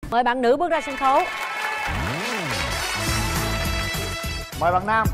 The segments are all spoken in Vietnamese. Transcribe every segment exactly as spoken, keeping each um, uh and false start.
Mời bạn nữ bước ra sân khấu. Mời bạn nam.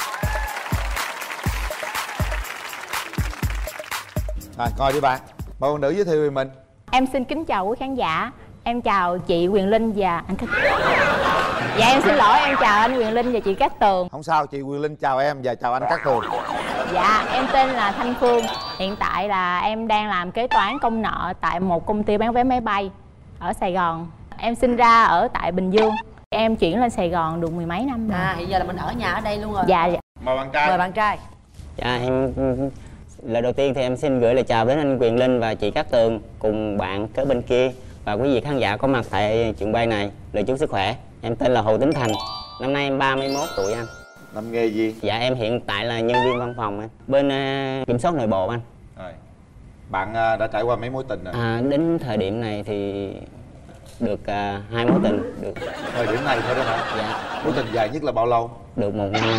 Rồi, coi đi bạn. Mời bạn nữ giới thiệu về mình. Em xin kính chào quý khán giả. Em chào chị Quyền Linh và anh Cát. Dạ em xin lỗi, em chào anh Quyền Linh và chị Cát Tường. Không sao, chị Quyền Linh chào em và chào anh Cát Tường. Dạ em tên là Thanh Phương. Hiện tại là em đang làm kế toán công nợ tại một công ty bán vé máy bay ở Sài Gòn. Em sinh ra ở tại Bình Dương. Em chuyển lên Sài Gòn được mười mấy năm rồi. À hiện giờ là mình ở nhà ở đây luôn rồi. Dạ, dạ. Mời bạn trai. Mời bạn trai. Dạ em lời đầu tiên thì em xin gửi lời chào đến anh Quyền Linh và chị Cát Tường cùng bạn kế bên kia và quý vị khán giả có mặt tại trường quay này. Lời chúc sức khỏe. Em tên là Hồ Tính Thành. Năm nay em ba mươi mốt tuổi anh. Làm nghề gì? Dạ em hiện tại là nhân viên văn phòng anh. Bên uh, kiểm soát nội bộ anh. Rồi. Bạn uh, đã trải qua mấy mối tình rồi? À, đến thời điểm này thì được uh, hai mối tình. Được. Thời điểm này thôi đó hả? Dạ. Mối tình dài nhất là bao lâu? Được một năm.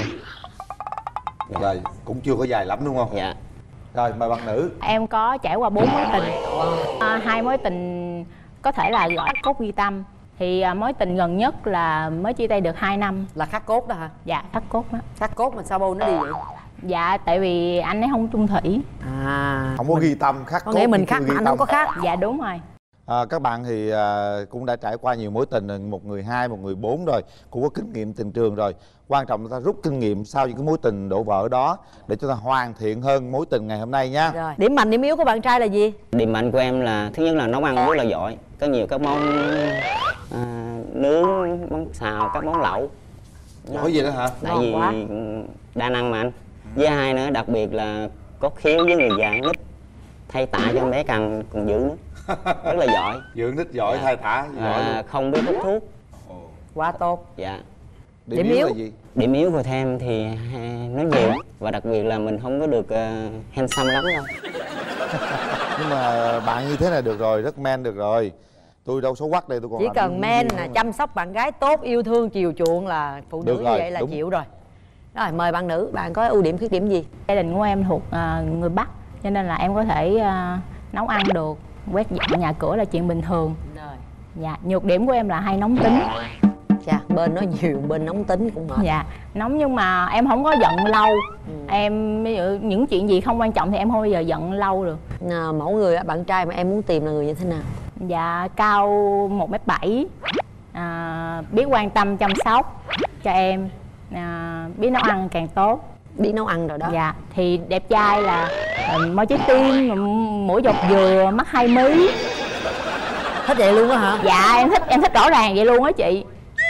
Dạ. Rồi, cũng chưa có dài lắm đúng không? Dạ. Rồi, mời bạn nữ. Em có trải qua bốn mối tình. À, hai mối tình có thể là gọi cốt ghi tâm. Thì à, mối tình gần nhất là mới chia tay được hai năm. Là khắc cốt đó hả? Dạ khắc cốt đó. Khắc cốt mà sao bô nó đi vậy? Dạ tại vì anh ấy không chung thủy. À Không có ghi tâm, khắc có nghĩa mình khắc mà anh không có khắc. Dạ đúng rồi. À, các bạn thì à, cũng đã trải qua nhiều mối tình, một người hai, một người bốn rồi, cũng có kinh nghiệm tình trường rồi. Quan trọng là ta rút kinh nghiệm sau những cái mối tình đổ vỡ đó để chúng ta hoàn thiện hơn mối tình ngày hôm nay nha. Rồi, điểm mạnh điểm yếu của bạn trai là gì? Điểm mạnh của em là thứ nhất là nấu ăn rất là giỏi, có nhiều các món à, nướng, món xào, các món lẩu. Giỏi gì đó hả? Tại vì đa năng mà anh. Với hai nữa đặc biệt là có khiếu với người già nít, thay tả cho bé cần còn giữ nữa. Rất là giỏi. Dưỡng nít giỏi, Dạ. thay tả giỏi à, luôn. không biết hút thuốc. Quá tốt. Dạ. Điểm, Điểm yếu, yếu là gì? Điểm yếu của thêm thì nói nhiều và đặc biệt là mình không có được uh, handsome lắm đâu. Nhưng mà bạn như thế này được rồi, rất man được rồi. Tôi đâu xấu quắc đây, tôi còn Chỉ làm cần những men gì là nữa. chăm sóc bạn gái tốt, yêu thương, chiều chuộng là phụ nữ Được như rồi, vậy là đúng. chịu rồi. Rồi mời bạn nữ, bạn có ưu điểm khuyết điểm gì? Gia đình của em thuộc à, người Bắc, cho nên là em có thể à, nấu ăn được, quét dọn nhà cửa là chuyện bình thường. Rồi. Dạ, nhược điểm của em là hay nóng tính. Chà, bên nói nhiều, bên nóng tính cũng mệt. Dạ, nóng nhưng mà em không có giận lâu. Ừ. Em ví dụ những chuyện gì không quan trọng thì em không bao giờ giận lâu được. À, mẫu người bạn trai mà em muốn tìm là người như thế nào? Dạ, cao một mét bảy, à, biết quan tâm chăm sóc cho em, à, biết nấu ăn càng tốt. Biết nấu ăn rồi đó. Dạ, thì đẹp trai là uh, môi trái tim, mũi dọc dừa, mắt hai mí. Thích vậy luôn á hả? Dạ em thích, em thích rõ ràng vậy luôn á chị.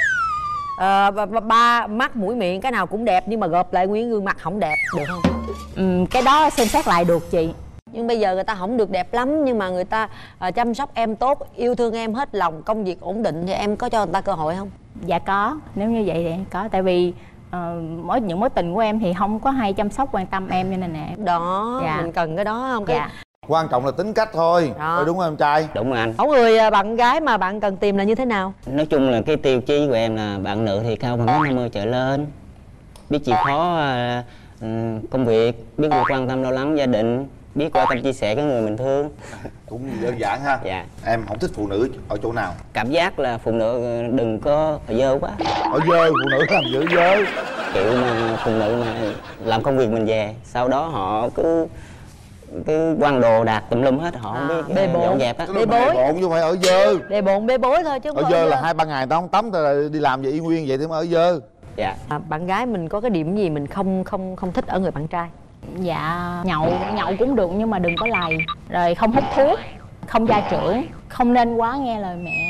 À, ba, ba, ba mắt mũi miệng cái nào cũng đẹp nhưng mà gộp lại nguyên gương mặt không đẹp được không? Ừ, cái đó xem xét lại được chị. Nhưng bây giờ người ta không được đẹp lắm nhưng mà người ta à, chăm sóc em tốt, yêu thương em hết lòng, công việc ổn định thì em có cho người ta cơ hội không? Dạ có, nếu như vậy thì em có. Tại vì uh, mỗi những mối tình của em thì không có hay chăm sóc quan tâm em, cho nên nè. Đó, Dạ. mình cần cái đó không? Cái... Dạ. Quan trọng là tính cách thôi. Thôi, đúng không em trai? Đúng rồi anh. Mẫu người à, bạn gái mà bạn cần tìm là như thế nào? Nói chung là cái tiêu chí của em là bạn nữ thì cao bằng mét năm mươi trở lên, biết chịu khó uh, công việc, biết được quan tâm lo lắng gia đình, biết quan tâm chia sẻ với người mình thương. Cũng đơn giản ha. Dạ. Em không thích phụ nữ ở chỗ nào? Cảm giác là phụ nữ đừng có ở dơ quá. Ở dơ, phụ nữ làm dữ dơ. Kiểu mà phụ nữ mà làm công việc mình về, sau đó họ cứ cứ quăng đồ đạc tùm lum hết, họ không À, biết bê uh, bộn. dọn dẹp á. Bê bối. Bộn chứ không phải ở dơ. Để bộn bê bối thôi chứ không Ở có dơ là hai ba ngày tao không tắm, tao là đi làm về y nguyên vậy thì mới ở dơ. Dạ. À, bạn gái mình có cái điểm gì mình không không không thích ở người bạn trai? Dạ, nhậu nhậu cũng được nhưng mà đừng có lầy. Rồi không hút thuốc, không gia trưởng, không nên quá nghe lời mẹ.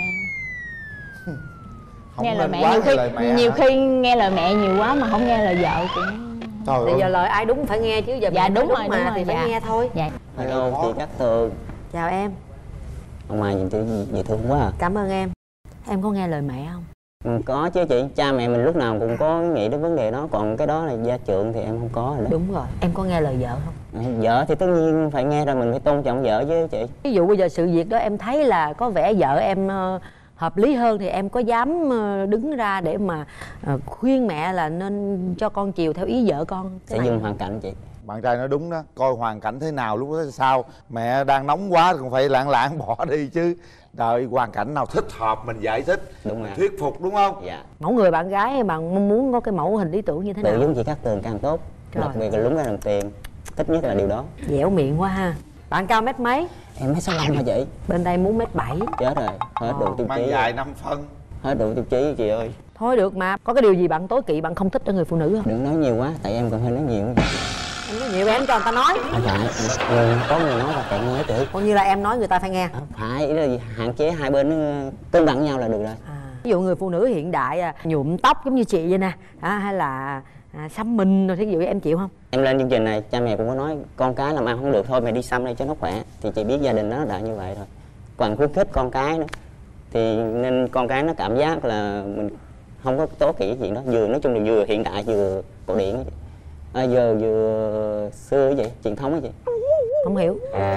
Không nghe lời nên mẹ quá nhiều nghe khi lời mẹ nhiều hả? khi nghe lời mẹ nhiều quá mà không nghe lời vợ cũng. Trời Bây ơi. giờ lời ai đúng phải nghe chứ giờ Dạ, mình nói đúng rồi, mà đúng rồi, thì phải dạ. nghe thôi. Dạ. Hello chị Cát Tường. Chào em, Ông Mai nhìn tôi dễ thương quá à. cảm ơn em. Em có nghe lời mẹ không? Ừ, có chứ chị, cha mẹ mình lúc nào cũng có nghĩ đến vấn đề đó, còn cái đó là gia trưởng thì em không có rồi đó. Đúng rồi, em có nghe lời vợ không? À, vợ thì tất nhiên phải nghe rồi, mình phải tôn trọng vợ chứ chị. Ví dụ bây giờ sự việc đó em thấy là có vẻ vợ em uh, hợp lý hơn thì em có dám uh, đứng ra để mà uh, khuyên mẹ là nên cho con chiều theo ý vợ con? Sẽ dùng hoàn cảnh chị. Bạn trai nói đúng đó, coi hoàn cảnh thế nào lúc đó sao. Mẹ đang nóng quá thì còn phải lạng lạng bỏ đi chứ. đợi hoàn cảnh nào thích hợp mình giải thích, đúng rồi, thuyết phục, đúng không? dạ. Mẫu người bạn gái bạn mong muốn có cái mẫu hình lý tưởng như thế nào? Tự giống chị Cát Tường càng tốt. Trời. Đặc biệt là lúng ra đồng tiền, thích nhất là điều đó. Dẻo miệng quá ha. Bạn cao mét mấy? Em mét sáu lăm hả chị? Bên đây muốn mét bảy. Chết rồi, hết đủ tiêu Mang chí. dài năm phân. Hết đủ tiêu chí chị ơi. Thôi được mà. Có cái điều gì bạn tối kỵ, bạn không thích ở người phụ nữ không? Đừng nói nhiều quá, tại em còn hơi nói nhiều. Em nói nhiều em cho người ta nói. Không phải, người, có người nói là kệ nói chị. Coi như là em nói người ta phải nghe. À, phải, ý là hạn chế hai bên nó cân bằng nhau là được rồi. À, ví dụ người phụ nữ hiện đại à, nhuộm tóc giống như chị vậy nè, à, hay là à, xăm mình rồi, thí dụ em chịu không? Em lên chương trình này, cha mẹ cũng có nói con cái làm ăn không được thôi mày đi xăm đây cho nó khỏe. Thì chị biết gia đình nó đã như vậy rồi. Còn khuyến khích con cái nữa. Thì nên con cái nó cảm giác là mình không có tố kỵ cái chuyện đó. Vừa nói chung là vừa hiện đại vừa cổ điển ấy chị. À, vừa vừa xưa cái gì, truyền thống cái gì. Không hiểu.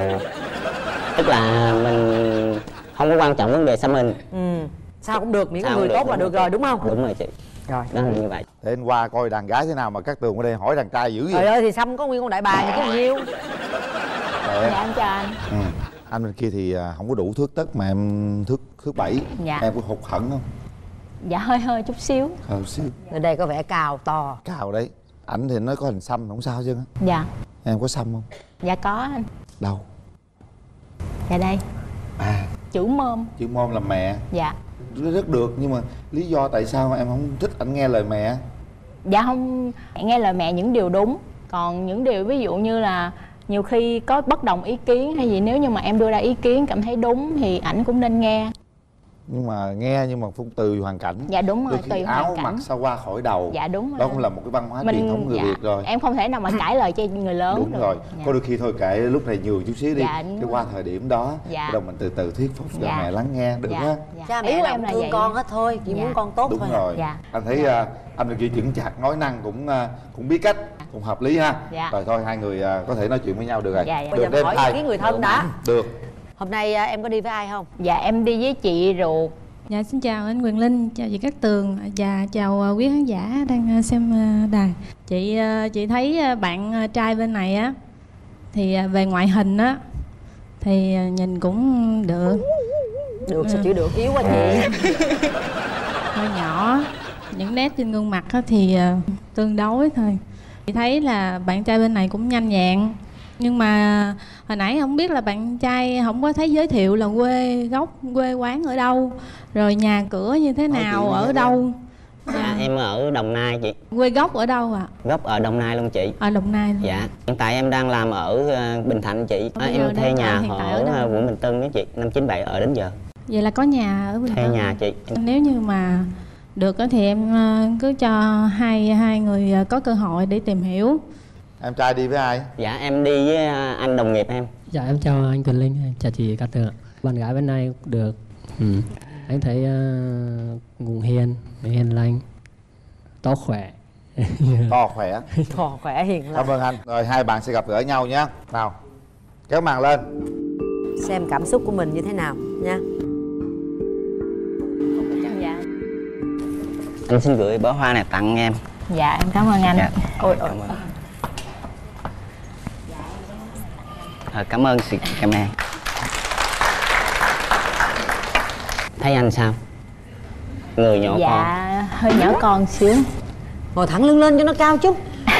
Tức là mình không có quan trọng vấn đề xăm mình. Ừ. Sao cũng được, miễn Sao có người cũng được, tốt là đúng được rồi. rồi, đúng không? Đúng rồi chị. Rồi. Đó là như vậy. Để anh qua coi đàn gái thế nào mà Cát Tường ở đây hỏi đàn trai dữ Trời vậy. ơi thì xăm có nguyên con đại bàng chứ nhiêu. Để... Dạ em chào anh. Ừ. Anh bên kia thì à, không có đủ thước tất mà em thước thước bảy. Dạ. Em có hụt hẫng không? Dạ hơi hơi chút xíu. Ờ xíu. Ở đây có vẻ cao to. Cao đấy. Ảnh thì nói có hình xăm không sao chứ á. Dạ. Em có xăm không? Dạ có anh. Đâu? Dạ đây. À, Chữ mơm. chữ môn làm mẹ. Dạ. Rất, rất được, nhưng mà lý do tại sao em không thích ảnh nghe lời mẹ? Dạ không, nghe lời mẹ những điều đúng. Còn những điều ví dụ như là nhiều khi có bất đồng ý kiến hay gì, nếu như mà em đưa ra ý kiến cảm thấy đúng thì ảnh cũng nên nghe. Nhưng mà nghe nhưng mà phun từ hoàn cảnh. Dạ đúng rồi, Đôi khi tùy áo hoàn cảnh. mặc sao qua khỏi đầu. Dạ đúng rồi. Đó cũng là một cái văn hóa Mình- truyền thống người dạ, Việt rồi. Em không thể nào mà cãi lời cho người lớn Đúng được. rồi. Dạ. Có đôi khi thôi kệ lúc này nhường chút xíu đi. Dạ, đúng Cái rồi. qua thời điểm đó Dạ. bắt đầu mình từ từ thuyết phục cho Dạ. mẹ lắng nghe được Dạ. không? Dạ. Cha Ý mẹ của nào em cũng là thương vậy. con hết thôi, chỉ Dạ. muốn con tốt Đúng thôi. rồi. Dạ. Anh thấy Dạ. à, anh là kia chững chạc nói năng cũng à, cũng biết cách, cũng hợp lý ha. Dạ. Rồi thôi hai người à, có thể nói chuyện với nhau được rồi. Dạ, dạ. Bây giờ Được hỏi hai. ý người thân đã. Được. Hôm nay à, em có đi với ai không? Dạ em đi với chị ruột. Dạ xin chào anh Quyền Linh, chào chị Cát Tường và chào uh, quý khán giả đang uh, xem uh, đài. Chị uh, chị thấy uh, bạn uh, trai bên này á thì uh, về ngoại hình á thì uh, nhìn cũng được, Được sao chịu được, yếu quá chị. hơi nhỏ, những nét trên gương mặt á thì uh, tương đối thôi. Chị thấy là bạn trai bên này cũng nhanh nhẹn, nhưng mà hồi nãy không biết là bạn trai không có thấy giới thiệu là quê gốc quê quán ở đâu, rồi nhà cửa như thế Nói nào, chị ở nghe đâu. Dạ em ở Đồng Nai chị. Quê gốc ở đâu ạ? Gốc ở Đồng Nai luôn chị. Ở Đồng Nai luôn. Dạ, hiện tại em đang làm ở ờ, Bình Thạnh chị. À, Bây giờ em thuê đang nhà ở hiện tại ở ở đâu? ờ, quận Bình Tân đó chị, năm chín bảy ở đến giờ. Vậy là có nhà ở Bình Thuê Tân. nhà chị. Nếu như mà được á thì em ờ, cứ cho hai hai người ờ, có cơ hội để tìm hiểu. Em trai đi với ai? Dạ em đi với ờ, anh đồng nghiệp em. Dạ em chào anh Quyền Linh, em chào chị Cát Tường ạ. Bạn gái bên này cũng được. Ừ. Anh thấy uh, cũng hiền, hiền lành, to khỏe. To khỏe. Thò khỏe hiền lành. Cảm ơn anh. Rồi hai bạn sẽ gặp gỡ nhau nhé. Nào, kéo màn lên. Xem cảm xúc của mình như thế nào nha. Dạ. Anh xin gửi bó hoa này tặng em. Dạ em cảm ơn anh. Dạ. Ôi ôi. Cảm ơn. Ờ, cảm ơn sự cảm ơn. Thấy anh sao? Người nhỏ con. Dạ hơi nhỏ con xíu. Ngồi thẳng lưng lên cho nó cao chút.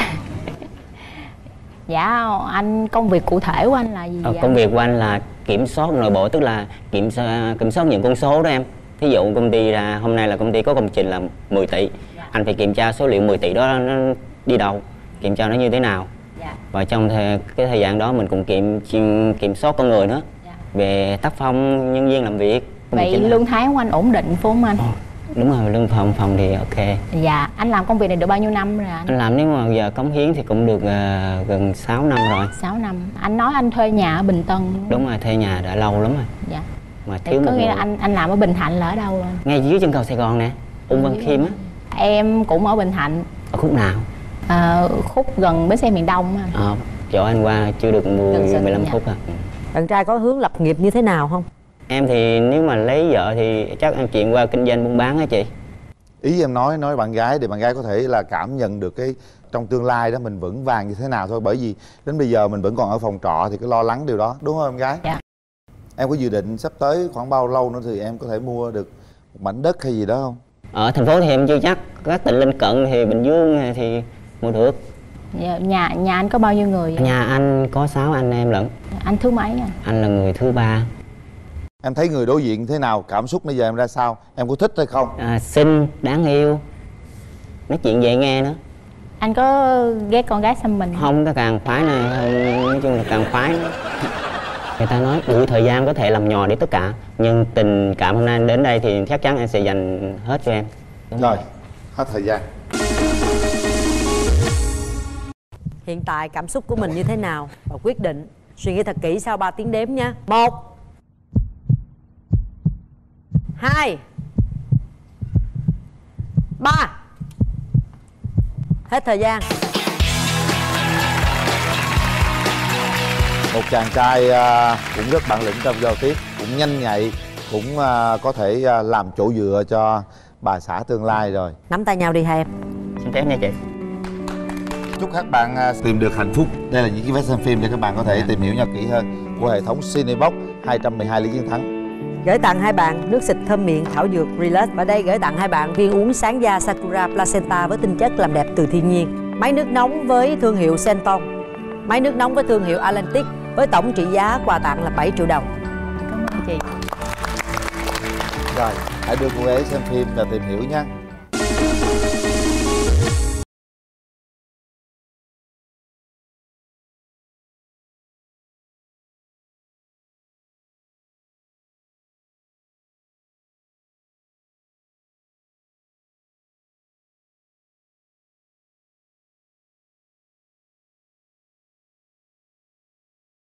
Dạ anh công việc cụ thể của anh là gì Ờ, vậy? công việc của anh là kiểm soát nội bộ, tức là kiểm soát, kiểm soát những con số đó em. Thí dụ công ty là hôm nay là công ty có công trình là mười tỷ, anh phải kiểm tra số liệu mười tỷ đó nó đi đâu, kiểm tra nó như thế nào. Dạ. Và trong thời, cái thời gian đó mình cũng kiểm kiểm, kiểm soát con người nữa, Dạ. về tác phong nhân viên làm việc. Công việc Vậy chính là- lương tháng của anh ổn định phải không anh? Ờ, đúng rồi, lương phòng phòng thì ok. Dạ anh làm công việc này được bao nhiêu năm rồi anh? Anh làm nếu mà giờ cống hiến thì cũng được uh, gần sáu năm rồi. sáu năm. Anh nói anh thuê nhà ở Bình Tân đúng không? Đúng rồi, thuê nhà đã lâu lắm rồi. Dạ. Mà Thì thiếu có một nghĩa là người. anh anh làm ở Bình Thạnh là ở đâu anh? Ngay dưới chân cầu Sài Gòn nè, Ung Văn Khiêm á. Em cũng ở Bình Thạnh, Ở khúc nào? à, khúc gần bến xe miền Đông á anh. Ờ, chỗ anh qua chưa được Gần mười sân mười lăm nhà. phút à. Ừ. Bạn trai có hướng lập nghiệp như thế nào không? Em thì nếu mà lấy vợ thì chắc em chuyển qua kinh doanh buôn bán á chị. Ý em nói nói bạn gái để bạn gái có thể là cảm nhận được cái trong tương lai đó mình vững vàng như thế nào thôi, bởi vì đến bây giờ mình vẫn còn ở phòng trọ thì cứ lo lắng điều đó, đúng không em gái? Dạ. Em có dự định sắp tới khoảng bao lâu nữa thì em có thể mua được một mảnh đất hay gì đó không? Ở thành phố thì em chưa chắc, các tỉnh lân cận thì Bình Dương thì mua được. Nhà, nhà nhà anh có bao nhiêu người? Nhà anh có sáu anh em lận. Anh thứ mấy à? Anh là người thứ ba. Em thấy người đối diện thế nào? Cảm xúc bây giờ em ra sao? Em có thích hay không? À, xinh, đáng yêu, nói chuyện dễ nghe nữa. Anh có ghét con gái xăm mình? Không, cái càng khoái này, nói chung là càng khoái nữa. Người ta nói đủ thời gian có thể làm nhò để tất cả, nhưng tình cảm hôm nay anh đến đây thì chắc chắn em sẽ dành hết cho em. Đúng rồi, hết thời gian. Hiện tại cảm xúc của mình như thế nào và quyết định. Suy nghĩ thật kỹ sau ba tiếng đếm nha. Một, hai, ba. Hết thời gian. Một chàng trai uh, cũng rất bản lĩnh trong giao tiếp, cũng nhanh nhạy, cũng uh, có thể uh, làm chỗ dựa cho bà xã tương lai rồi. Nắm tay nhau đi hai em. Xin phép nha chị. Chúc các bạn uh, tìm được hạnh phúc. Đây là những cái vé xem phim để các bạn có thể tìm hiểu nhau kỹ hơn của hệ thống Cinebox hai trăm mười hai Lý Chiến Thắng. Gửi tặng hai bạn nước xịt thơm miệng thảo dược Relax. Và đây gửi tặng hai bạn viên uống sáng da Sakura Placenta với tinh chất làm đẹp từ thiên nhiên. Máy nước nóng với thương hiệu Senton. Máy nước nóng với thương hiệu Atlantic với tổng trị giá quà tặng là bảy triệu đồng. Cảm ơn chị. Rồi, hãy đưa cô ấy xem phim và tìm hiểu nhé.